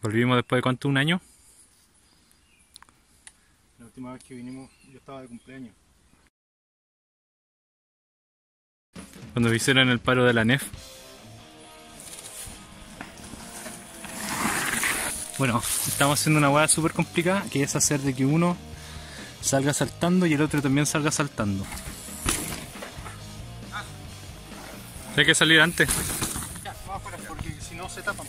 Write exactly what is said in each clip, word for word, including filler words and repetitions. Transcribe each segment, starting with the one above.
Volvimos después de cuánto, un año. La última vez que vinimos yo estaba de cumpleaños. Cuando hicieron el paro de la N E F. Bueno, estamos haciendo una hueá súper complicada, que es hacer de que uno salga saltando y el otro también salga saltando. Hay que salir antes. Ya, vamos afuera porque si no se tapan.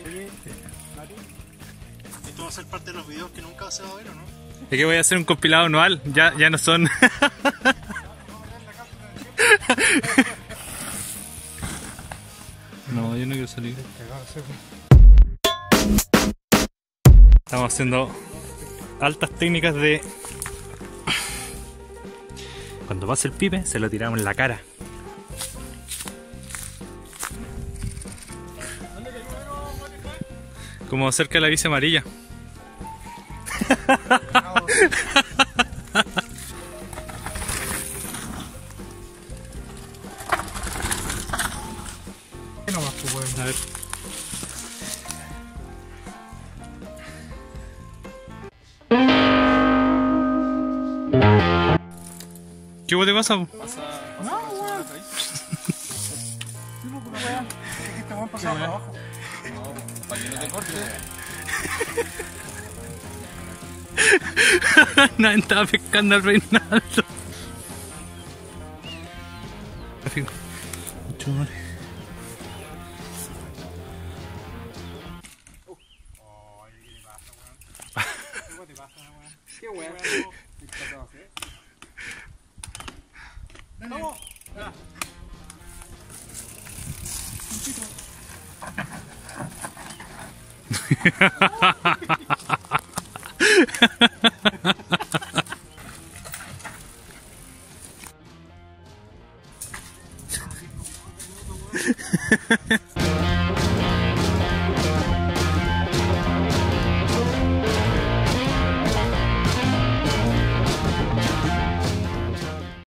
Esto va a ser parte de los videos que nunca se va a ver, ¿o no? Es que voy a hacer un compilado anual, ya, ya no son. No, yo no quiero salir. Estamos haciendo altas técnicas de... Cuando pase el pipe, se lo tiramos en la cara. Como cerca de la bici amarilla. A ver. ¿Qué hubo te pasa? No, weón. Tipo pura weá. Es que este weón pasaba por abajo. No, para que no te cortes. Nadie estaba pescando al Reinaldo. Mucho más. ¿Qué te pasa, weón? ¿Qué weón? ¡Vamos! Ya.